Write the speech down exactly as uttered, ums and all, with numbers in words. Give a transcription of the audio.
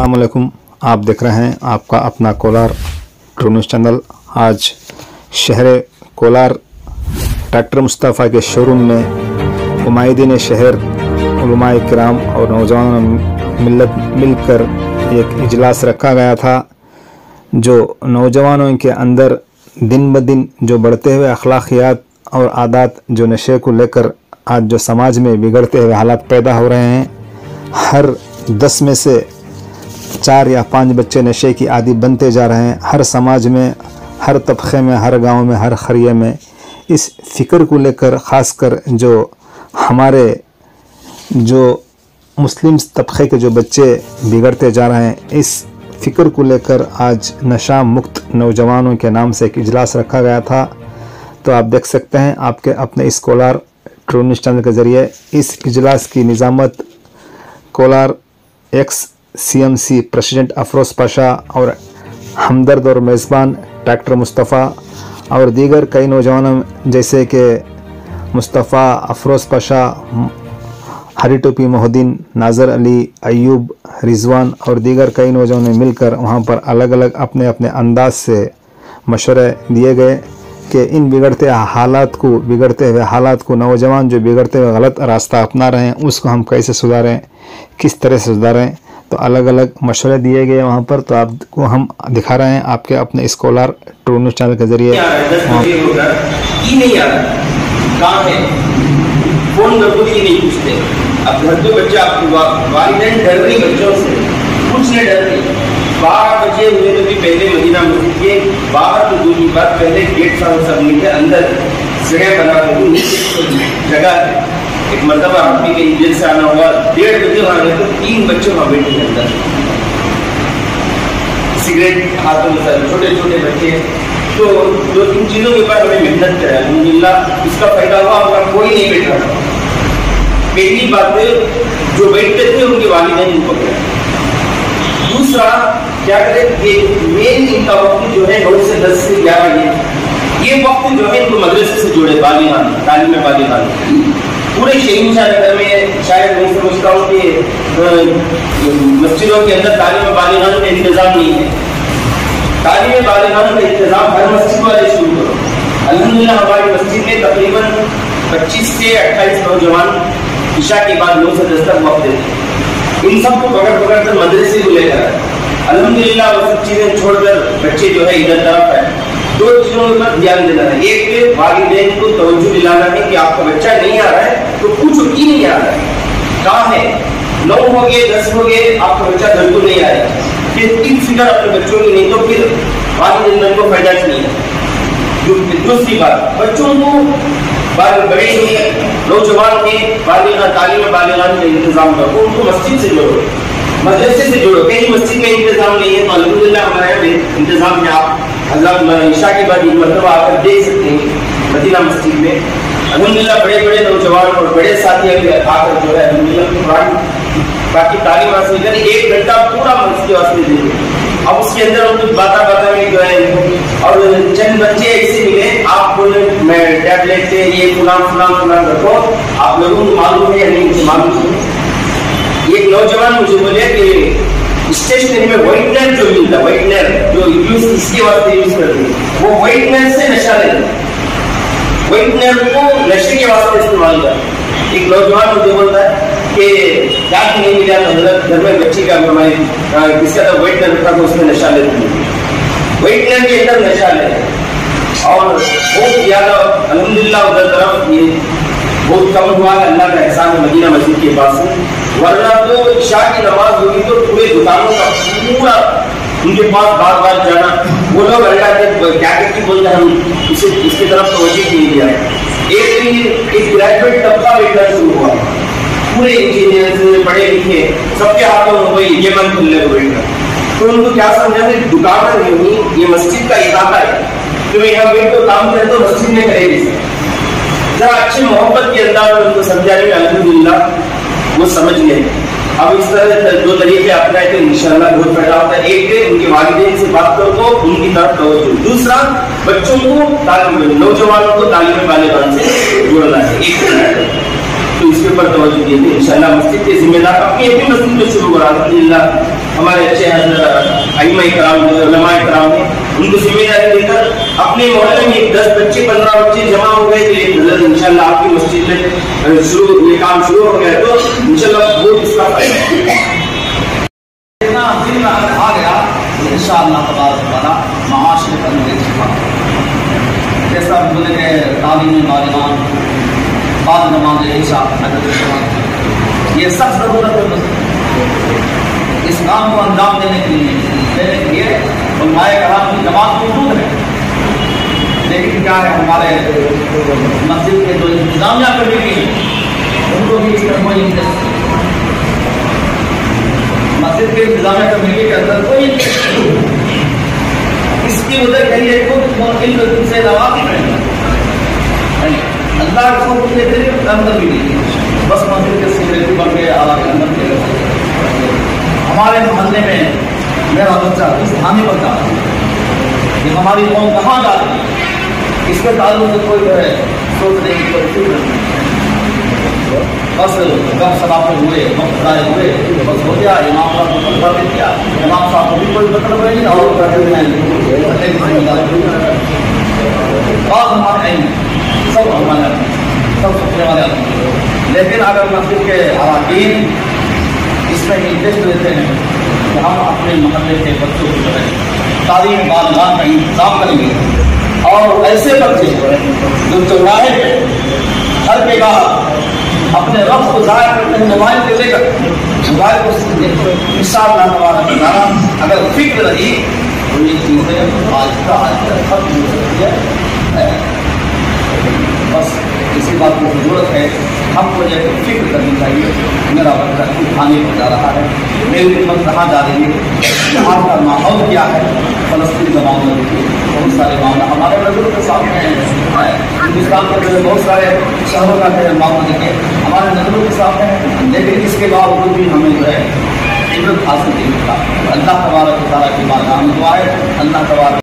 अस्सलाम वालेकुम। आप देख रहे हैं आपका अपना कोलार ट्रू न्यूज़ चैनल। आज शहर कोलार डॉक्टर मुस्तफ़ा के शोरूम में उमायदीन शहर उलमाए किराम और नौजवान मिलत मिलकर एक इजलास रखा गया था, जो नौजवानों के अंदर दिन ब दिन जो बढ़ते हुए अखलाकियात और आदात जो नशे को लेकर आज जो समाज में बिगड़ते हुए हालात पैदा हो रहे हैं। हर दस में से चार या पाँच बच्चे नशे की आदी बनते जा रहे हैं। हर समाज में, हर तबके में, हर गांव में, हर खरिये में इस फ़िक्र को लेकर ख़ासकर जो हमारे जो मुस्लिम तबके के जो बच्चे बिगड़ते जा रहे हैं, इस फ़िक्र को लेकर आज नशा मुक्त नौजवानों के नाम से एक इजलास रखा गया था। तो आप देख सकते हैं आपके अपने इस कोलार ट्रू न्यूज़ चैनल के ज़रिए इस इजलास की निज़ामत Kolar ex C M C president Afroz Pasha और हमदर्द और मेज़बान डॉक्टर मुस्तफ़ा और दीगर कई नौजवानों जैसे कि मुस्तफ़ा, अफरोज़ पाशा, हरी टोपी मोहद्दीन, नाज़र अली, अयूब, रिजवान और दीगर कई नौजवानों ने मिलकर वहाँ पर अलग अलग अपने अपने अंदाज से मशवरे दिए गए कि इन बिगड़ते हालात को बिगड़ते हुए हालात को नौजवान जो बिगड़ते हुए गलत रास्ता अपना रहे हैं उसको हम कैसे सुधारें, किस तरह से सुधारें। तो अलग अलग मशवरे दिए गए वहाँ पर। तो आपको हम दिखा रहे हैं आपके अपने इस कोलार ट्रू न्यूज़ चैनल के जरिए। फोन कर कुछ ही नहीं पूछते। अब घर पे बच्चा आपकी वालिदैन डर रही बच्चों से, कुछ नहीं डर रही। बारह बजे हुए तो भी पहले मदीना मस्जिद के बाहर तो दूर की बात, पहले गेट साहब सब मिलकर अंदर जगह बना रहे जगह है। एक मरतबा आदमी के इंजन से आना हुआ, डेढ़ बजे वहाँ गए तो तीन बच्चे वहाँ बैठे थे अंदर, सिगरेट हाथों में सर, छोटे छोटे बच्चे। तो दो तीन चीज़ों के ऊपर हमें मेहनत करा, अल्हम्दुलिल्लाह इसका फायदा हुआ। हमारा कोई नहीं बैठ रहा। पहली बात है, जो बैठते थे उनके वालिदैन उनको पकड़े। दूसरा क्या करें कि मेन इनका वक्त जो है नौ से दस से ग्यारह ये ये वक्त जो है इनको मदरसे से जोड़े, बालिगान तालीम बालिगान। पूरे शहनशाह नगर में शायद मैं समझता हूँ कि मस्जिदों के अंदर तालीम बालिगान का इंतजाम नहीं है। तालीम बालिगान का इंतजाम हर मस्जिद वाले शुरू करो। अल्हम्दुलिल्लाह हमारी मस्जिद में तकरीबन पच्चीस से अट्ठाईस नौजवान इशा के बाद नौ से दस तक वक्त देते। इन सबको पकड़ पकड़ कर मदरसे को लेकर आए। अल्हम्दुलिल्लाह वो सब चीज़ें छोड़कर बच्चे जो है इधर तरफ है। दो चीज़ों पर ध्यान देना है। एक, वालिदैन को तवज्जो दिलाना है कि आपका बच्चा नहीं आ रहा है तो पूछो क्यों नहीं आ रहा है, कहाँ है। नौ हो गए, दस हो गए, आपका बच्चा घर को नहीं आया, फिर तीन फिक्र अपने बच्चों की नहीं तो फिर वालिदैन को फायदा नहीं है। दूसरी बात, बच्चों को बड़े ही नौजवान के बालिगान तालीम बालिगान का इंतजाम करो, उनको मस्जिद से जोड़ो, मदरसे से जोड़ो। कहीं मस्जिद में इंतजाम नहीं है तो अल्हम्दुलिल्लाह हमारे इंतजाम में आप हज़रत इशा के बाद मरतबा आकर देख सकते हैं मदीना मस्जिद में। अल्हम्दुलिल्लाह बड़े बड़े नौजवान और बड़े साथी आकर जो है अल्हम्दुलिल्लाह बाकी तालीम हासिल करें। एक घंटा पूरा मस्जिद वास्ते दे दो। अब उसके अंदर हम कुछ बाता बाता में जो है और चंद बच्चे ऐसे मिले, आप बोले मैं टैबलेट से ये फुलान फुलान फुलान रखो, आप लोगों को मालूम है या नहीं मुझे मालूम है। एक नौजवान मुझे बोले कि स्टेशनरी में व्हाइटनर जो मिलता है, व्हाइटनर जो यूज इसके वास्ते यूज करते हैं, वो व्हाइटनर से नशा लेते हैं, व्हाइटनर को नशे के वास्ते इस्तेमाल करते। एक नौजवान मुझे बोलता है कि क्या नहीं मिला तो घर में बच्ची का हमारे किसका तो व्हाइटनर रखा तो उसमें नशा लेते हैं, व्हाइटनर के अंदर नशा लेते और बहुत ज़्यादा अल्हम्दुलिल्लाह उधर तरफ ये बहुत कम हुआ। अल्लाह का एहसान है मदीना मस्जिद के पास, वरना तो इशा की नमाज होगी तो पूरे दुकानों का पूरा उनके पास बार बार जाना। वो लोग अल्लाह के क्या कहती बोलते हम इसे इसकी तरफ तवज्जो नहीं दिया। एक दिन एक ग्रेजुएट तबका बैठना शुरू हुआ, पूरे इंजीनियर पढ़े लिखे सबके हाथों में वही ये मन खुलने को बैठा। तो उनको क्या समझा कि दुकान नहीं, ये मस्जिद का इलाका है, तो मैं यहाँ बैठ तो काम करे तो मस्जिद में करेगी। जरा अच्छे मोहब्बत के अंदाज में उनको समझाने में अल्हम्दुलिल्लाह वो समझ गए। अब इस तरह दो तरीके अपनाए तो इंशाल्लाह बहुत फायदा होता है। एक, उनके वालिदैन से बात करो तो उनकी तरफ तवज्जो। दूसरा, बच्चों को तालीम, नौजवानों को तालीम बालिगान से जोड़ना है। एक تو اس کے اوپر توجہ دیں گے انشاءاللہ. مسجد کے ذمہ دار اپنی اپنی مسجد میں شروع کرا الحمدللہ. ہمارے اچھے حضرت ائمہ کرام علماء کرام ہیں, ان کو ذمہ داری دے کر اپنے محلے میں دس بچے پندرہ بچے جمع ہو گئے تو ایک نظر انشاءاللہ آپ کی مسجد میں شروع یہ کام شروع ہو گیا تو انشاءاللہ بہت اس کا فائدہ ہے. آ گیا ان شاء اللہ تبارک تعالیٰ معاشرے پر مدد چھپا جیسا بولے کہ تعلیمی معلومان بعد نماز عشاء یہ سب ضرورت ہے. اس کام کو انجام دینے کے لیے دینے کے لیے علماء کرام کی جماعت موجود ہے, لیکن کیا ہے ہمارے مسجد کے جو انتظامیہ کمیٹی ہیں ان کو بھی اس میں کوئی انٹرسٹ نہیں. مسجد کے انتظامیہ کمیٹی کے اندر کوئی اس کی وجہ یہی ہے خود علم سے واقف ہے. اللہ کو مجھے دل اندر بھی نہیں بس مسجد کے سیکریٹری بن کے اعلیٰ کے اندر کے ہمارے محلے میں میرا بچہ اس تھانے پر جا رہا ہے کہ ہماری قوم کہاں جا رہی ہے, اس کے تعلق سے کوئی جو ہے سوچنے کی کوئی فکر نہیں. بس گپ سلاپے ہوئے وقت ضائع ہوئے بس ہو گیا. امام صاحب کو پتہ دے دیا, امام صاحب کو بھی کوئی مطلب نہیں اور بعض ہمارے نہیں سب ہمارے سب سوچنے والے آتے ہیں. لیکن اگر مسجد کے اراکین اس میں انٹرسٹ لیتے ہیں کہ ہم اپنے محلے کے بچوں کی طرح تعلیم بالغان کا انتظام کریں گے اور ایسے بچے جو چوراہے پہ ہر جگہ اپنے وقت کو ضائع کرتے ہیں موبائل کو لے کر موبائل کو ان شاء اللہ تبارک تعالیٰ اگر فکر رہی تو یہ چیزیں آج کا آج کا ختم ہو سکتی ہے. بس اسی بات کی ضرورت ہے ہم کو یہ فکر کرنی چاہیے میرا بچہ کھانے پر جا رہا ہے, میری خدمت کہاں جا رہی ہے, یہاں کا ماحول کیا ہے. فلسطین کا معاملہ بہت سارے معاملہ ہمارے نظروں کے سامنے ہیں. ہندوستان کے اندر بہت سارے شہروں کا معاملہ دیکھیں ہمارے نظروں کے سامنے ہیں, لیکن اس کے باوجود بھی ہمیں جو ہے عبرت حاصل نہیں ہوتا. اللہ تبارک و تعالیٰ کی بات ہم دعا ہے اللہ تبارک